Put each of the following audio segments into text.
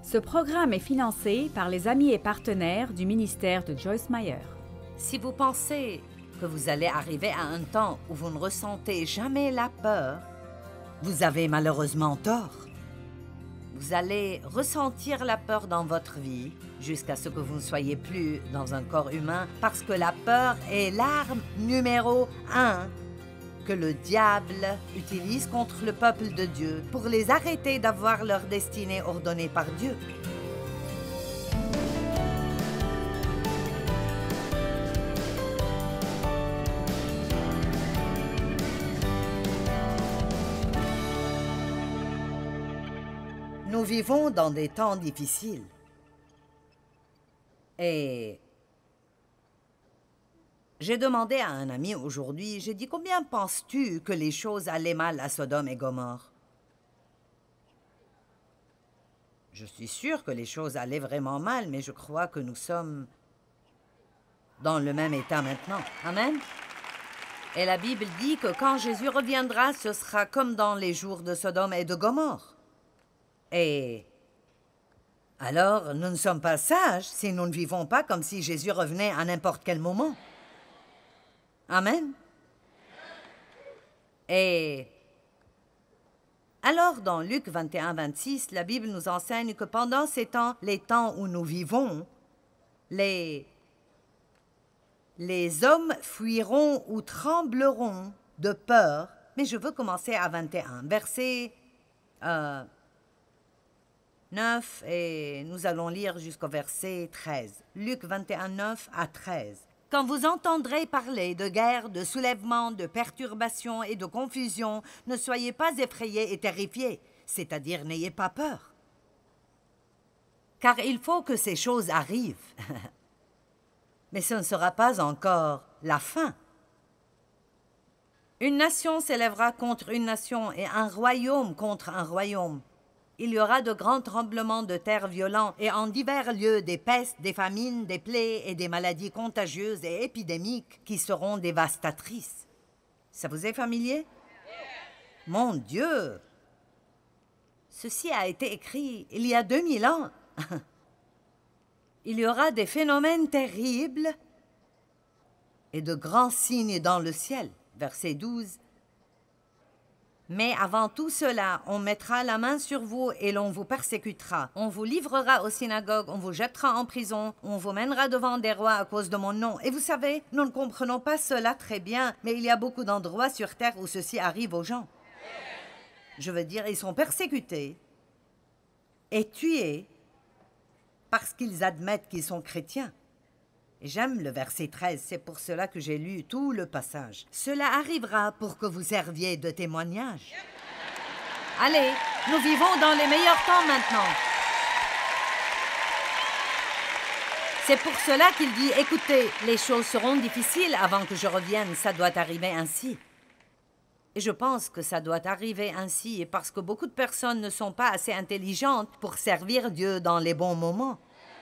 Ce programme est financé par les amis et partenaires du ministère de Joyce Meyer. Si vous pensez que vous allez arriver à un temps où vous ne ressentez jamais la peur, vous avez malheureusement tort. Vous allez ressentir la peur dans votre vie jusqu'à ce que vous ne soyez plus dans un corps humain parce que la peur est l'arme numéro 1 que le diable utilise contre le peuple de Dieu pour les arrêter d'avoir leur destinée ordonnée par Dieu. Nous vivons dans des temps difficiles. Et j'ai demandé à un ami aujourd'hui, j'ai dit, combien penses-tu que les choses allaient mal à Sodome et Gomorrhe? Je suis sûre que les choses allaient vraiment mal, mais je crois que nous sommes dans le même état maintenant. Amen? Et la Bible dit que quand Jésus reviendra, ce sera comme dans les jours de Sodome et de Gomorrhe. Et alors, nous ne sommes pas sages si nous ne vivons pas comme si Jésus revenait à n'importe quel moment. Amen. Et alors, dans Luc 21, 26, la Bible nous enseigne que pendant ces temps, les temps où nous vivons, les hommes fuiront ou trembleront de peur. Mais je veux commencer à 21, verset 9, et nous allons lire jusqu'au verset 13. Luc 21, 9 à 13. Quand vous entendrez parler de guerre, de soulèvement, de perturbation et de confusion, ne soyez pas effrayés et terrifiés, c'est-à-dire n'ayez pas peur. Car il faut que ces choses arrivent. Mais ce ne sera pas encore la fin. Une nation s'élèvera contre une nation et un royaume contre un royaume. Il y aura de grands tremblements de terre violents et en divers lieux des pestes, des famines, des plaies et des maladies contagieuses et épidémiques qui seront dévastatrices. Ça vous est familier? Mon Dieu! Ceci a été écrit il y a 2000 ans. Il y aura des phénomènes terribles et de grands signes dans le ciel. Verset 12. Mais avant tout cela, on mettra la main sur vous et l'on vous persécutera. On vous livrera aux synagogues, on vous jettera en prison, on vous mènera devant des rois à cause de mon nom. Et vous savez, nous ne comprenons pas cela très bien, mais il y a beaucoup d'endroits sur terre où ceci arrive aux gens. Je veux dire, ils sont persécutés et tués parce qu'ils admettent qu'ils sont chrétiens. J'aime le verset 13, c'est pour cela que j'ai lu tout le passage. Cela arrivera pour que vous serviez de témoignage. Allez, nous vivons dans les meilleurs temps maintenant. C'est pour cela qu'il dit, écoutez, les choses seront difficiles avant que je revienne, ça doit arriver ainsi. Et je pense que ça doit arriver ainsi parce que beaucoup de personnes ne sont pas assez intelligentes pour servir Dieu dans les bons moments.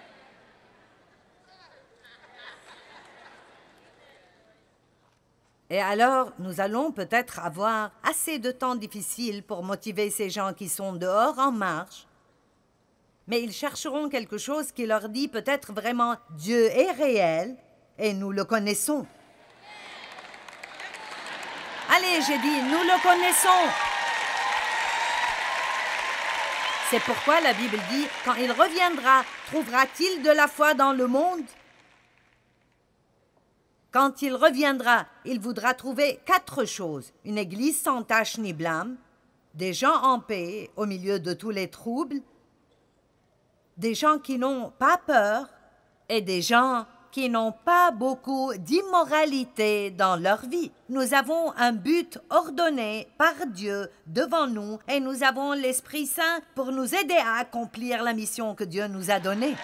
Et alors, nous allons peut-être avoir assez de temps difficile pour motiver ces gens qui sont dehors en marche. Mais ils chercheront quelque chose qui leur dit peut-être vraiment « Dieu est réel et nous le connaissons ». Allez, j'ai dit « nous le connaissons ». C'est pourquoi la Bible dit « Quand il reviendra, trouvera-t-il de la foi dans le monde ?» Quand il reviendra, il voudra trouver 4 choses. Une église sans tache ni blâme, des gens en paix au milieu de tous les troubles, des gens qui n'ont pas peur et des gens qui n'ont pas beaucoup d'immoralité dans leur vie. Nous avons un but ordonné par Dieu devant nous et nous avons l'Esprit Saint pour nous aider à accomplir la mission que Dieu nous a donnée.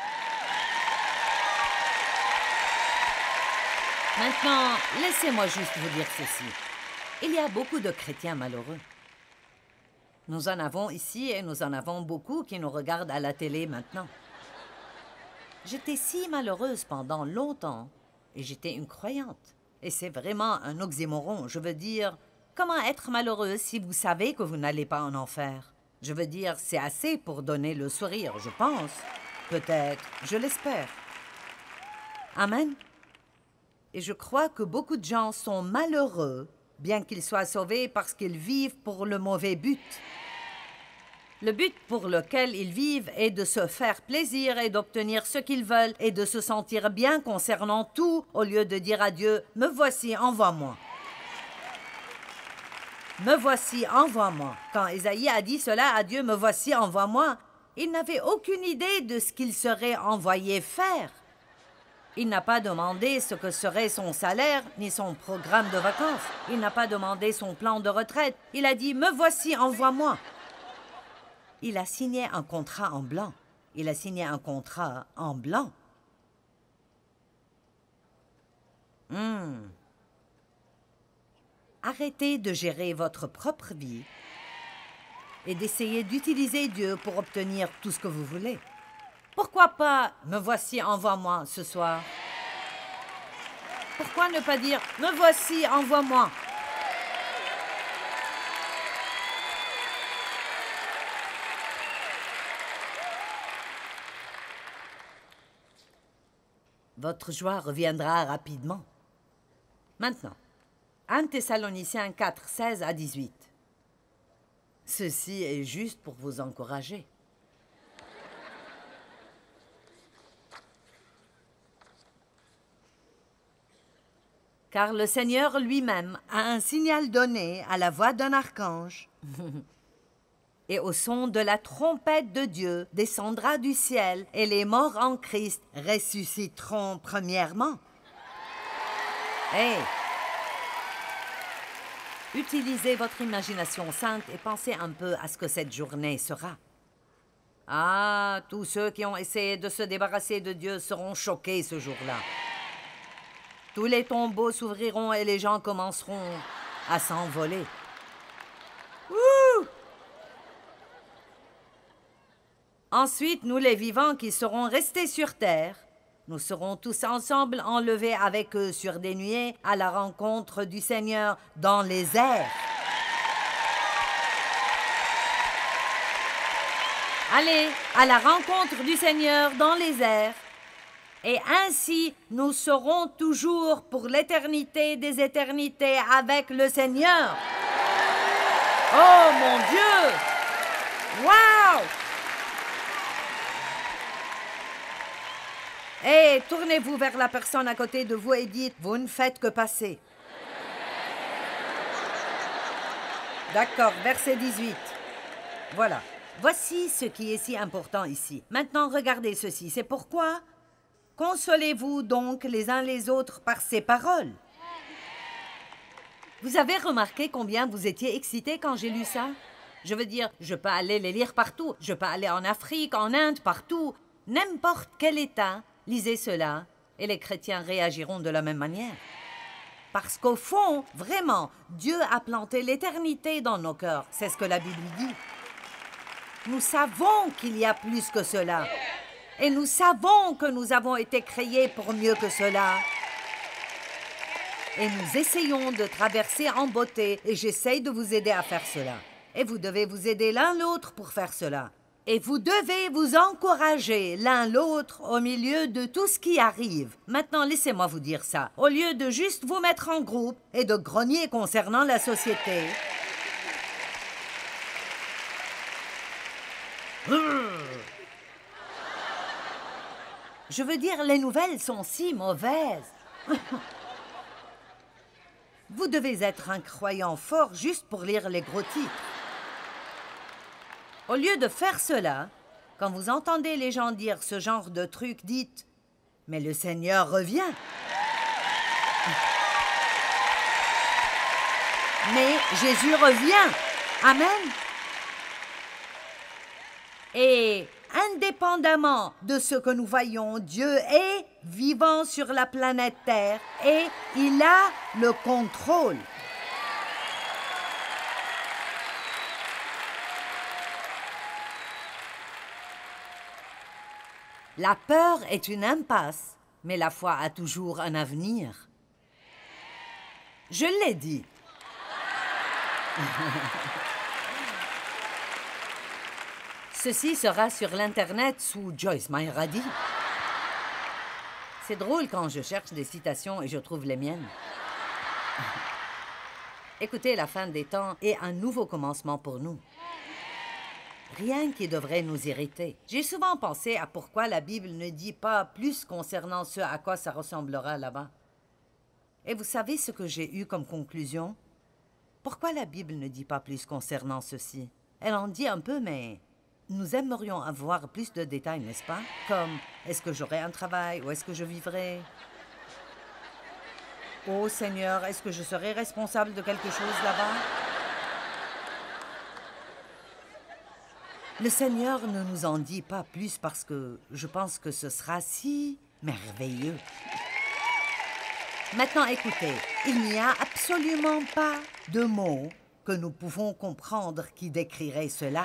Maintenant, laissez-moi juste vous dire ceci. Il y a beaucoup de chrétiens malheureux. Nous en avons ici et nous en avons beaucoup qui nous regardent à la télé maintenant. J'étais si malheureuse pendant longtemps et j'étais une croyante. Et c'est vraiment un oxymoron. Je veux dire, comment être malheureuse si vous savez que vous n'allez pas en enfer? Je veux dire, c'est assez pour donner le sourire, je pense. Peut-être, je l'espère. Amen. Et je crois que beaucoup de gens sont malheureux, bien qu'ils soient sauvés parce qu'ils vivent pour le mauvais but. Le but pour lequel ils vivent est de se faire plaisir et d'obtenir ce qu'ils veulent et de se sentir bien concernant tout au lieu de dire à Dieu « Me voici, envoie-moi ». Me voici, envoie-moi. Quand Ésaïe a dit cela à Dieu, me voici, envoie-moi, il n'avait aucune idée de ce qu'il serait envoyé faire. Il n'a pas demandé ce que serait son salaire ni son programme de vacances. Il n'a pas demandé son plan de retraite. Il a dit, me voici, envoie-moi. Il a signé un contrat en blanc. Il a signé un contrat en blanc. Arrêtez de gérer votre propre vie et d'essayer d'utiliser Dieu pour obtenir tout ce que vous voulez. Pourquoi pas « Me voici, envoie-moi » ce soir? Pourquoi ne pas dire « Me voici, envoie-moi » ? Votre joie reviendra rapidement. Maintenant, 1 Thessaloniciens 4, 16 à 18. Ceci est juste pour vous encourager. Car le Seigneur lui-même a un signal donné à la voix d'un archange. Et au son de la trompette de Dieu descendra du ciel, et les morts en Christ ressusciteront premièrement. Hey! Utilisez votre imagination sainte et pensez un peu à ce que cette journée sera. Ah, tous ceux qui ont essayé de se débarrasser de Dieu seront choqués ce jour-là. Tous les tombeaux s'ouvriront et les gens commenceront à s'envoler. Ouh! Ensuite, nous les vivants qui serons restés sur terre, nous serons tous ensemble enlevés avec eux sur des nuées à la rencontre du Seigneur dans les airs. Allez, à la rencontre du Seigneur dans les airs. Et ainsi, nous serons toujours pour l'éternité des éternités avec le Seigneur. Oh mon Dieu! Wow! Hey, tournez-vous vers la personne à côté de vous et dites, vous ne faites que passer. D'accord, verset 18. Voilà. Voici ce qui est si important ici. Maintenant, regardez ceci. C'est pourquoi consolez-vous donc les uns les autres par ces paroles. Vous avez remarqué combien vous étiez excités quand j'ai lu ça? Je veux dire, je peux aller les lire partout. Je peux aller en Afrique, en Inde, partout. N'importe quel État. Lisez cela, et les chrétiens réagiront de la même manière. Parce qu'au fond, vraiment, Dieu a planté l'éternité dans nos cœurs. C'est ce que la Bible dit. Nous savons qu'il y a plus que cela. Et nous savons que nous avons été créés pour mieux que cela. Et nous essayons de traverser en beauté, et j'essaye de vous aider à faire cela. Et vous devez vous aider l'un l'autre pour faire cela. Et vous devez vous encourager l'un l'autre au milieu de tout ce qui arrive. Maintenant, laissez-moi vous dire ça. Au lieu de juste vous mettre en groupe et de grogner concernant la société. Je veux dire, les nouvelles sont si mauvaises. Vous devez être un croyant fort juste pour lire les gros titres. Au lieu de faire cela, quand vous entendez les gens dire ce genre de truc, dites « Mais le Seigneur revient !» Mais Jésus revient. Amen. Et indépendamment de ce que nous voyons, Dieu est vivant sur la planète Terre et il a le contrôle. La peur est une impasse, mais la foi a toujours un avenir. Je l'ai dit. Ceci sera sur l'Internet sous Joyce Meyer a dit. C'est drôle quand je cherche des citations et je trouve les miennes. Écoutez, la fin des temps est un nouveau commencement pour nous. Rien qui devrait nous irriter. J'ai souvent pensé à pourquoi la Bible ne dit pas plus concernant ce à quoi ça ressemblera là-bas. Et vous savez ce que j'ai eu comme conclusion? Pourquoi la Bible ne dit pas plus concernant ceci? Elle en dit un peu, mais nous aimerions avoir plus de détails, n'est-ce pas? Comme, est-ce que j'aurai un travail ou est-ce que je vivrai? Oh Seigneur, est-ce que je serai responsable de quelque chose là-bas? Le Seigneur ne nous en dit pas plus parce que je pense que ce sera si merveilleux. Maintenant, écoutez, il n'y a absolument pas de mots que nous pouvons comprendre qui décriraient cela.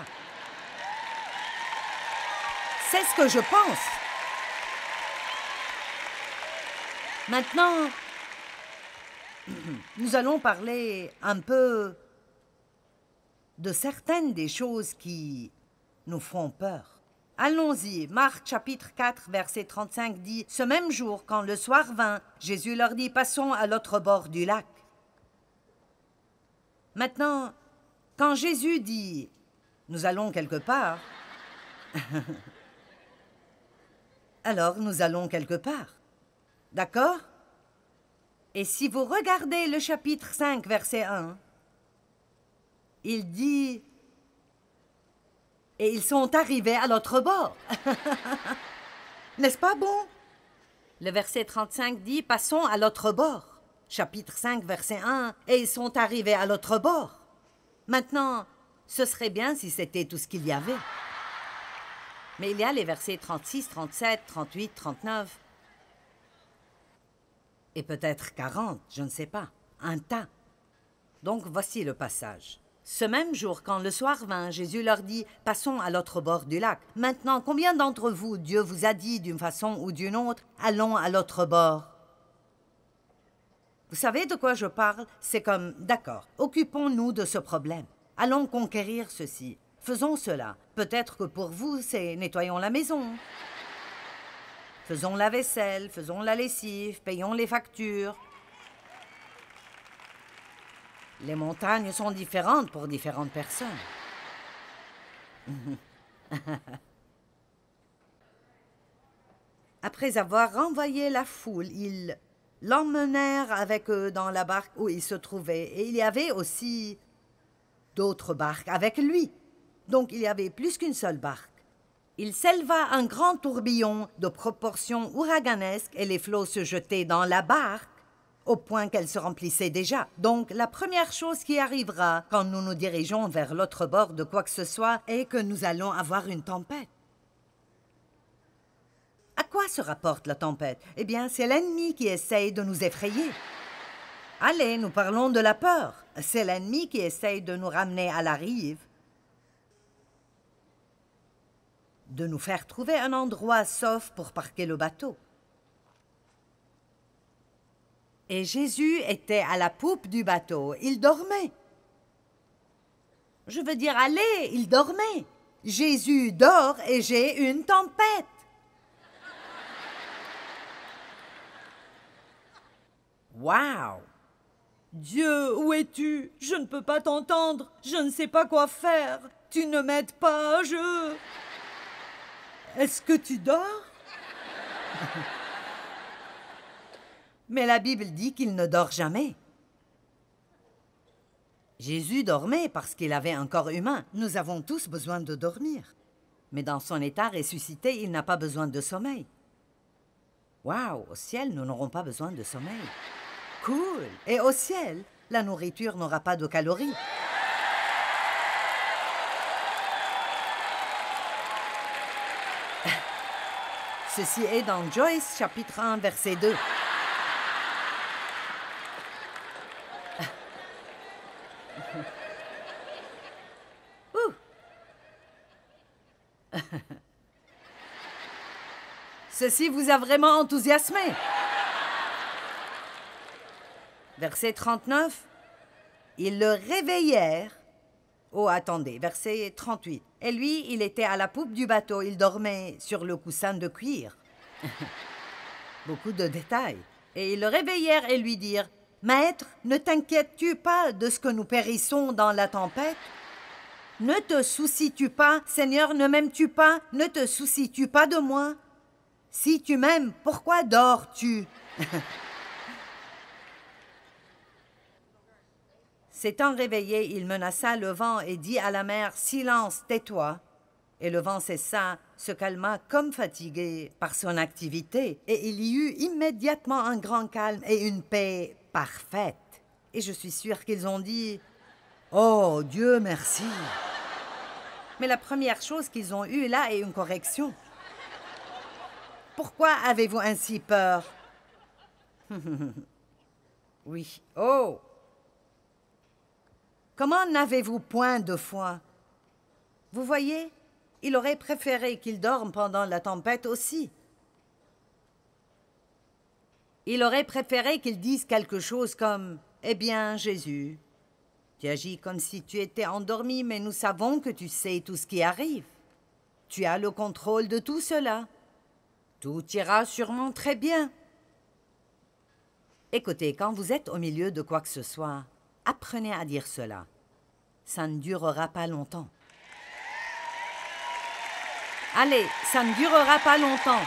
C'est ce que je pense. Maintenant, nous allons parler un peu de certaines des choses qui nous font peur. Allons-y. Marc chapitre 4, verset 35 dit « Ce même jour, quand le soir vint, Jésus leur dit « Passons à l'autre bord du lac. » Maintenant, quand Jésus dit « Nous allons quelque part », alors nous allons quelque part. D'accord? Et si vous regardez le chapitre 5, verset 1, il dit « Et ils sont arrivés à l'autre bord. » N'est-ce pas bon? Le verset 35 dit « Passons à l'autre bord. » Chapitre 5, verset 1, « Et ils sont arrivés à l'autre bord. » Maintenant, ce serait bien si c'était tout ce qu'il y avait. Mais il y a les versets 36, 37, 38, 39... et peut-être 40, je ne sais pas, un tas. Donc voici le passage. Ce même jour, quand le soir vint, Jésus leur dit « Passons à l'autre bord du lac. » Maintenant, combien d'entre vous, Dieu vous a dit d'une façon ou d'une autre « Allons à l'autre bord » ? Vous savez de quoi je parle? C'est comme « D'accord, occupons-nous de ce problème. Allons conquérir ceci. Faisons cela. Peut-être que pour vous, c'est nettoyons la maison. » Faisons la vaisselle, faisons la lessive, payons les factures. Les montagnes sont différentes pour différentes personnes. Après avoir renvoyé la foule, ils l'emmenèrent avec eux dans la barque où il se trouvait. Et il y avait aussi d'autres barques avec lui. Donc il y avait plus qu'une seule barque. Il s'éleva un grand tourbillon de proportions ouraganesques et les flots se jetaient dans la barque au point qu'elle se remplissait déjà. Donc, la première chose qui arrivera quand nous nous dirigeons vers l'autre bord de quoi que ce soit est que nous allons avoir une tempête. À quoi se rapporte la tempête? Eh bien, c'est l'ennemi qui essaye de nous effrayer. Allez, nous parlons de la peur. C'est l'ennemi qui essaye de nous ramener à la rive, de nous faire trouver un endroit sauf pour parquer le bateau. Et Jésus était à la poupe du bateau. Il dormait. Je veux dire, allez, il dormait. Jésus dort et j'ai une tempête. Wow! Dieu, où es-tu? Je ne peux pas t'entendre. Je ne sais pas quoi faire. Tu ne m'aides pas, Est-ce que tu dors? Mais la Bible dit qu'il ne dort jamais. Jésus dormait parce qu'il avait un corps humain. Nous avons tous besoin de dormir. Mais dans son état ressuscité, il n'a pas besoin de sommeil. Waouh, au ciel, nous n'aurons pas besoin de sommeil. Cool! Et au ciel, la nourriture n'aura pas de calories. Ceci est dans Joyce, chapitre 1, verset 2. Ceci vous a vraiment enthousiasmé. Verset 39. Ils le réveillèrent. Oh, attendez, verset 38. Et lui, il était à la poupe du bateau. Il dormait sur le coussin de cuir. Beaucoup de détails. Et ils le réveillèrent et lui dirent, « Maître, ne t'inquiètes-tu pas de ce que nous périssons dans la tempête? Ne te soucies-tu pas, Seigneur, ne m'aimes-tu pas? Ne te soucies-tu pas de moi? Si tu m'aimes, pourquoi dors-tu? » S'étant réveillé, il menaça le vent et dit à la mer, « Silence, tais-toi. » Et le vent cessa, se calma comme fatigué par son activité, et il y eut immédiatement un grand calme et une paix parfaite. Et je suis sûre qu'ils ont dit, « Oh, Dieu merci. » Mais la première chose qu'ils ont eue là est une correction. « Pourquoi avez-vous ainsi peur? » Oui, oh! Comment n'avez-vous point de foi? Vous voyez, il aurait préféré qu'il dorme pendant la tempête aussi. Il aurait préféré qu'il dise quelque chose comme « Eh bien, Jésus, tu agis comme si tu étais endormi, mais nous savons que tu sais tout ce qui arrive. Tu as le contrôle de tout cela. Tout ira sûrement très bien. » Écoutez, quand vous êtes au milieu de quoi que ce soit, apprenez à dire cela. Ça ne durera pas longtemps. Allez, ça ne durera pas longtemps.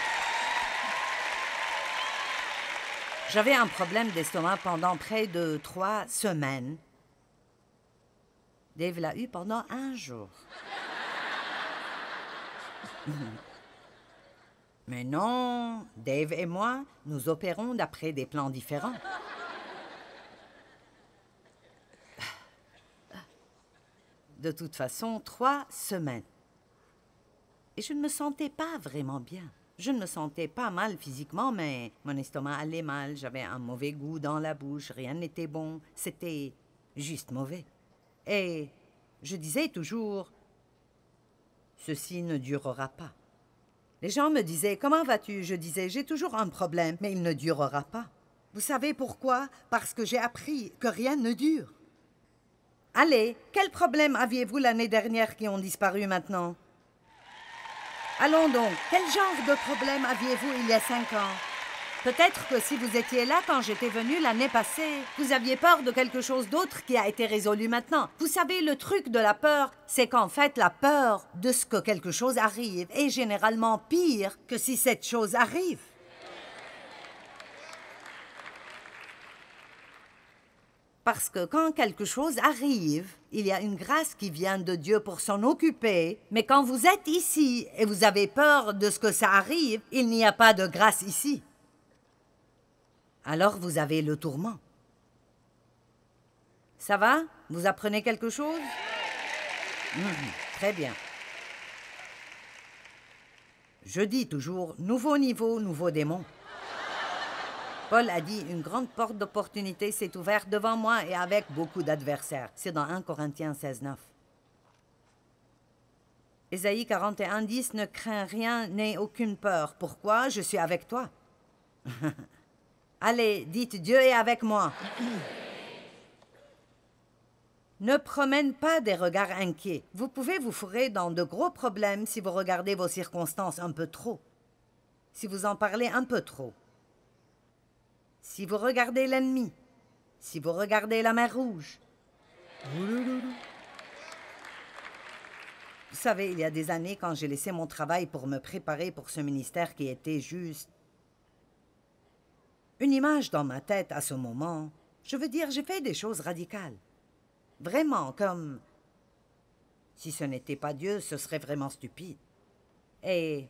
J'avais un problème d'estomac pendant près de 3 semaines. Dave l'a eu pendant 1 jour. Mais non, Dave et moi, nous opérons d'après des plans différents. De toute façon, 3 semaines. Et je ne me sentais pas vraiment bien. Je ne me sentais pas mal physiquement, mais mon estomac allait mal. J'avais un mauvais goût dans la bouche, rien n'était bon. C'était juste mauvais. Et je disais toujours, ceci ne durera pas. Les gens me disaient, comment vas-tu? Je disais, j'ai toujours un problème, mais il ne durera pas. Vous savez pourquoi? Parce que j'ai appris que rien ne dure. Allez, quels problèmes aviez-vous l'année dernière qui ont disparu maintenant? Allons donc, quel genre de problème aviez-vous il y a 5 ans? Peut-être que si vous étiez là quand j'étais venue l'année passée, vous aviez peur de quelque chose d'autre qui a été résolu maintenant. Vous savez, le truc de la peur, c'est qu'en fait, la peur de ce que quelque chose arrive est généralement pire que si cette chose arrive. Parce que quand quelque chose arrive, il y a une grâce qui vient de Dieu pour s'en occuper. Mais quand vous êtes ici et vous avez peur de ce que ça arrive, il n'y a pas de grâce ici. Alors vous avez le tourment. Ça va? Vous apprenez quelque chose? Très bien. Je dis toujours, nouveau niveau, nouveau démon. Paul a dit, une grande porte d'opportunité s'est ouverte devant moi et avec beaucoup d'adversaires. C'est dans 1 Corinthiens 16:9. Ésaïe 41:10, ne crains rien, n'aie aucune peur. Pourquoi? Je suis avec toi. Allez, dites, Dieu est avec moi. Ne promène pas des regards inquiets. Vous pouvez vous fourrer dans de gros problèmes si vous regardez vos circonstances un peu trop. Si vous en parlez un peu trop. Si vous regardez l'ennemi. Si vous regardez la mer Rouge. Vous savez, il y a des années, quand j'ai laissé mon travail pour me préparer pour ce ministère qui était juste une image dans ma tête à ce moment, je veux dire, j'ai fait des choses radicales. Vraiment, comme si ce n'était pas Dieu, ce serait vraiment stupide. Et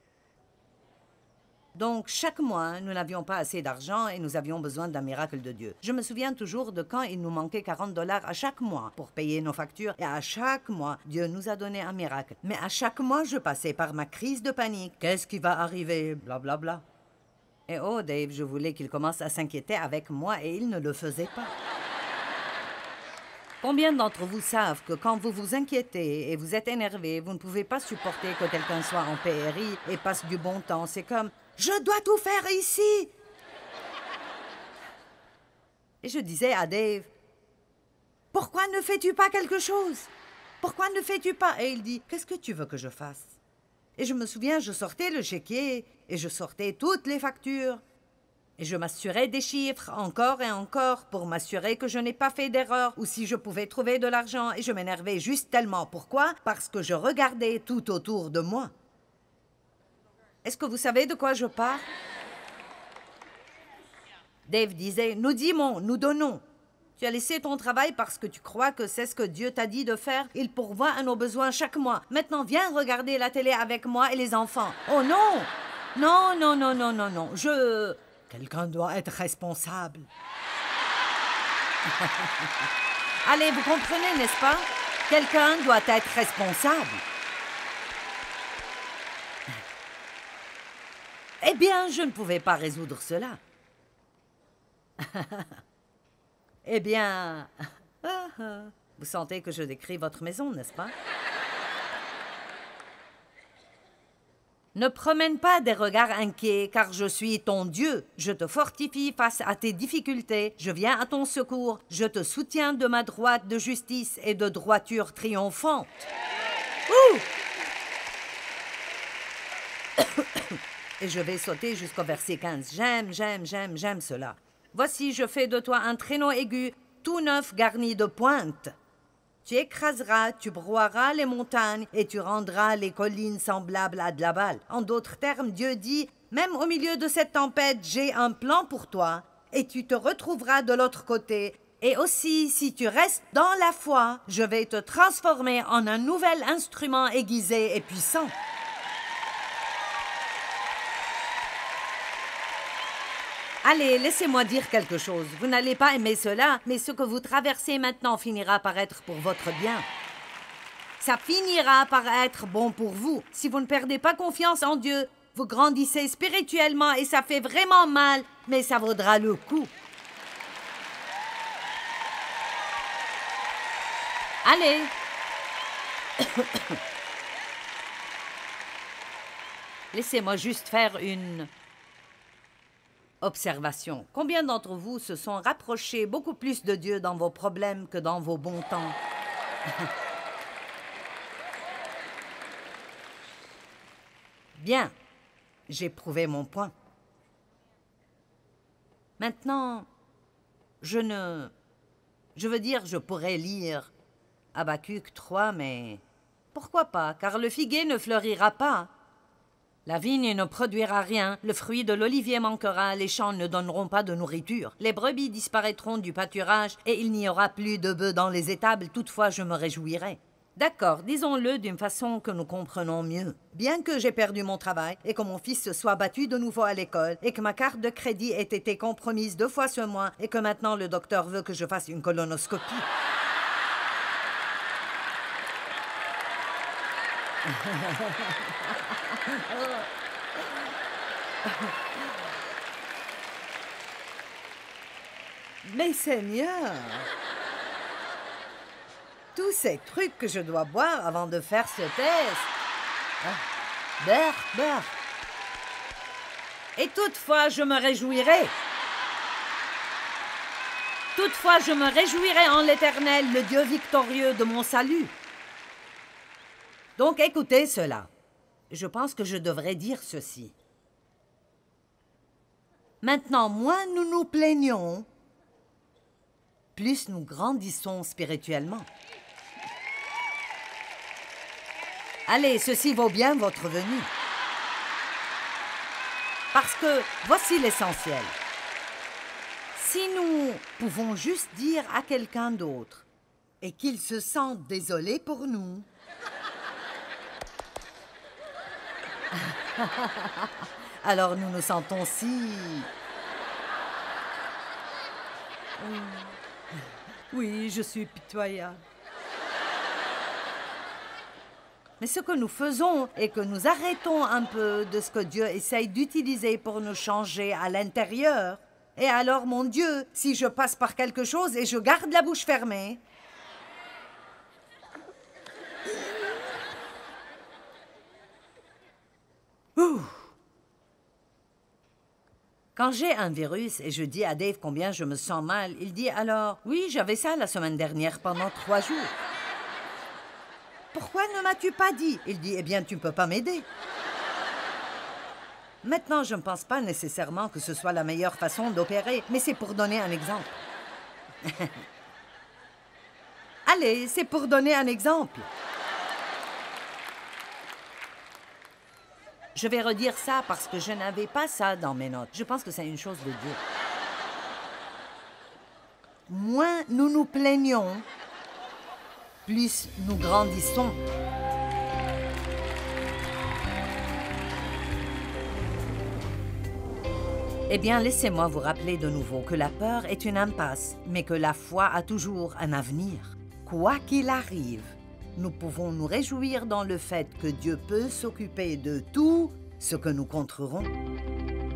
donc, chaque mois, nous n'avions pas assez d'argent et nous avions besoin d'un miracle de Dieu. Je me souviens toujours de quand il nous manquait $40 à chaque mois pour payer nos factures. Et à chaque mois, Dieu nous a donné un miracle. Mais à chaque mois, je passais par ma crise de panique. Qu'est-ce qui va arriver? Blablabla. Bla, bla. Et oh, Dave, je voulais qu'il commence à s'inquiéter avec moi et il ne le faisait pas. Combien d'entre vous savent que quand vous vous inquiétez et vous êtes énervé, vous ne pouvez pas supporter que quelqu'un soit en PRI et passe du bon temps? C'est comme « Je dois tout faire ici !» Et je disais à Dave « Pourquoi ne fais-tu pas quelque chose? pourquoi ne fais-tu pas? Et il dit, qu'est-ce que tu veux que je fasse? Et je me souviens, je sortais le chéquier et je sortais toutes les factures. Et je m'assurais des chiffres encore et encore pour m'assurer que je n'ai pas fait d'erreur ou si je pouvais trouver de l'argent. Et je m'énervais juste tellement. Pourquoi? Parce que je regardais tout autour de moi. Est-ce que vous savez de quoi je parle? Dave disait, nous dîmons, nous donnons. Tu as laissé ton travail parce que tu crois que c'est ce que Dieu t'a dit de faire. Il pourvoit à nos besoins chaque mois. Maintenant, viens regarder la télé avec moi et les enfants. Oh non! Non, non, non, non, non, non. Quelqu'un doit être responsable. Allez, vous comprenez, n'est-ce pas? Quelqu'un doit être responsable. Eh bien, je ne pouvais pas résoudre cela. Eh bien, vous sentez que je décris votre maison, n'est-ce pas? Ne promène pas des regards inquiets, car je suis ton Dieu. Je te fortifie face à tes difficultés. Je viens à ton secours. Je te soutiens de ma droite de justice et de droiture triomphante. Ouh! Et je vais sauter jusqu'au verset 15. J'aime cela. Voici, je fais de toi un traîneau aigu, tout neuf garni de pointes. Tu écraseras, tu broieras les montagnes et tu rendras les collines semblables à de la balle. En d'autres termes, Dieu dit, même au milieu de cette tempête, j'ai un plan pour toi et tu te retrouveras de l'autre côté. Et aussi, si tu restes dans la foi, je vais te transformer en un nouvel instrument aiguisé et puissant. Allez, laissez-moi dire quelque chose. Vous n'allez pas aimer cela, mais ce que vous traversez maintenant finira par être pour votre bien. Ça finira par être bon pour vous. Si vous ne perdez pas confiance en Dieu, vous grandissez spirituellement et ça fait vraiment mal, mais ça vaudra le coup. Allez. Laissez-moi juste faire une observation. Combien d'entre vous se sont rapprochés beaucoup plus de Dieu dans vos problèmes que dans vos bons temps? Bien, j'ai prouvé mon point. Maintenant, je veux dire, je pourrais lire Habacuc 3, mais pourquoi pas, car le figuier ne fleurira pas. La vigne ne produira rien, le fruit de l'olivier manquera, les champs ne donneront pas de nourriture. Les brebis disparaîtront du pâturage et il n'y aura plus de bœufs dans les étables, toutefois je me réjouirai. D'accord, disons-le d'une façon que nous comprenons mieux. Bien que j'ai perdu mon travail et que mon fils se soit battu de nouveau à l'école et que ma carte de crédit ait été compromise 2 fois ce mois et que maintenant le docteur veut que je fasse une colonoscopie. Mais Seigneur, tous ces trucs que je dois boire avant de faire ce test. Beurre. Et toutefois, je me réjouirai. Toutefois, je me réjouirai en l'Éternel, le Dieu victorieux de mon salut. Donc, écoutez cela. Je pense que je devrais dire ceci. Maintenant, moins nous nous plaignons, plus nous grandissons spirituellement. Allez, ceci vaut bien votre venue. Parce que voici l'essentiel. Si nous pouvons juste dire à quelqu'un d'autre et qu'il se sente désolé pour nous, alors nous nous sentons si... Oui, je suis pitoyable. Mais ce que nous faisons est que nous arrêtons un peu de ce que Dieu essaye d'utiliser pour nous changer à l'intérieur. Et alors, mon Dieu, si je passe par quelque chose et je garde la bouche fermée, quand j'ai un virus et je dis à Dave combien je me sens mal, il dit alors, oui, j'avais ça la semaine dernière pendant 3 jours. Pourquoi ne m'as-tu pas dit? Il dit, eh bien, tu ne peux pas m'aider. Maintenant, je ne pense pas nécessairement que ce soit la meilleure façon d'opérer, mais c'est pour donner un exemple. Allez, c'est pour donner un exemple. Je vais redire ça parce que je n'avais pas ça dans mes notes. Je pense que c'est une chose de Dieu. Moins nous nous plaignons, plus nous grandissons. Eh bien, laissez-moi vous rappeler de nouveau que la peur est une impasse, mais que la foi a toujours un avenir. Quoi qu'il arrive, nous pouvons nous réjouir dans le fait que Dieu peut s'occuper de tout ce que nous contrerons.